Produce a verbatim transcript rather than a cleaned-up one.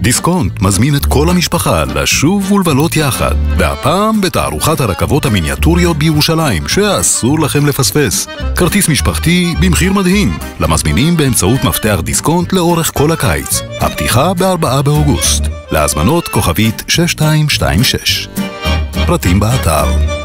דיסקונט מזמין את כל המשפחה לשוב ולבלות יחד, והפעם בתערוכת הרכבות המיניאטוריות בירושלים, שאסור לכם לפספס. כרטיס משפחתי במחיר מדהים, למזמינים באמצעות מפתח דיסקונט לאורך כל הקיץ. הפתיחה ב-ארבעה באוגוסט. להזמנות כוכבית שש שתיים שתיים שש. פרטים באתר.